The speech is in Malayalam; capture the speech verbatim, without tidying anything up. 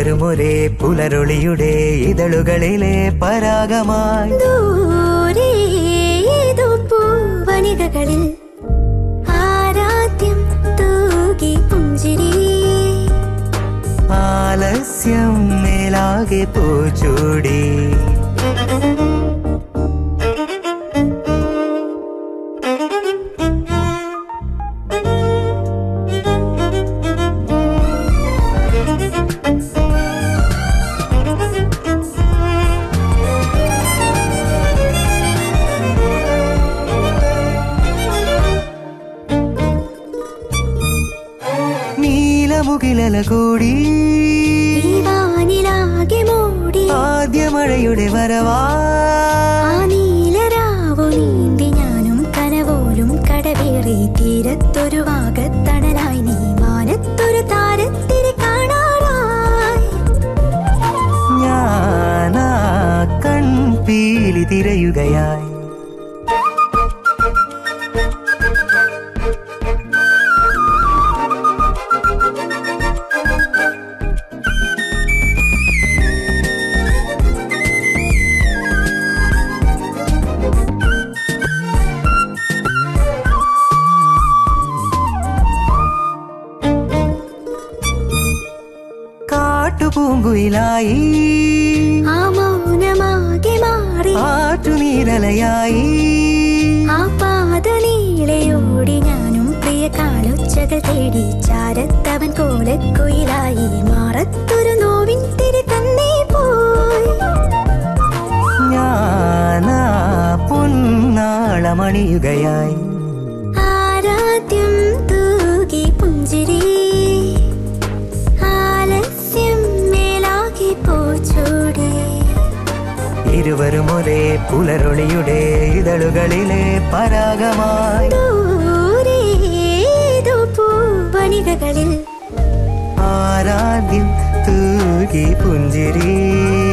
ഇരുവരും ഒരേ പുലരൊളിയുടെ ഇതളുകളിലെ പരാഗമായി ദൂരെ ഏതോ പൂവനികകളിൽ ആരാധ്യം തൂകി പുഞ്ചിരി ആലസ്യം മേലാകെ പൂച്ചൂടി നീലമുകിലല കൂടി വാനിലാകെ മൂടി ആദ്യ മഴയുടെ വരവാ നീലരാവു നീന്തി ഞാനും കനവോലും കടവേറി തീരത്തൊരു വാഗത്തണലായി നീ മാനത്തൊരു താരത്തിരി കാണാറായി ഞാനാ കൺപീലി തിരയുകയായി കാട്ടുപൂങ്കുയിലായി ആ മൗനമാകെ മാറി ആറ്റുനീരലയായി ആ പാതനീളയോടി ഞാനും പ്രിയ കാലൊച്ചകൾ തേടി ചാരത്തവൻ കോലക്കുയിലായി മാറത്തൊരു നോവിൻ തിരി തന്നെ പോയി ഞാനാ പൊന്നാളമണിയുകയായി ആരാധ്യം തൂകി പുഞ്ചിരി ആലസ്യം മേലാകെ പൂച്ചൂടി ഇരുവരും ഒരേ പുലരൊളിയുടെ ഇതളുകളിലെ പരാഗമായി ദൂരെ ഏതോ പൂവനികകളിൽ ആരാധ്യം തൂകി പുഞ്ചിരി